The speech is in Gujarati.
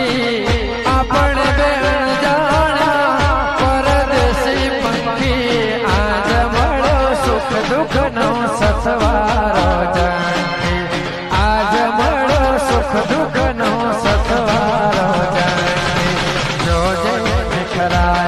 આપણે બેન જાણા પરદેશી પંખી આજ મળો સુખ દુઃખ નો સથવારો જાણે આજ મળો સુખ દુઃખ નો સથવારો જાણે જો જય ખરા